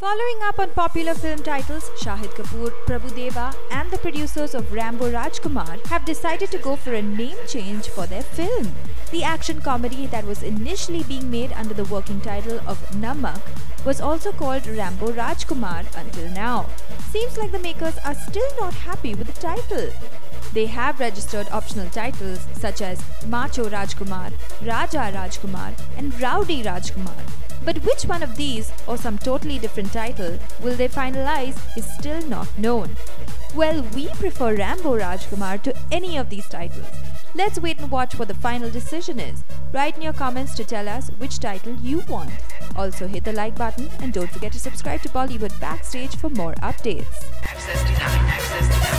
Following up on popular film titles, Shahid Kapoor, Prabhu Deva and the producers of Rambo Rajkumar have decided to go for a name change for their film. The action comedy that was initially being made under the working title of Namak was also called Rambo Rajkumar until now. Seems like the makers are still not happy with the title. They have registered optional titles such as Macho Rajkumar, Raja Rajkumar and Rowdy Rajkumar. But which one of these or some totally different title will they finalize is still not known. Well, we prefer Rambo Rajkumar to any of these titles. Let's wait and watch what the final decision is. Write in your comments to tell us which title you want. Also hit the like button and don't forget to subscribe to Bollywood Backstage for more updates.